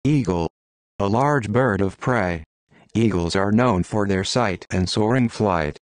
Eagle. A large bird of prey. Eagles are known for their sight and soaring flight.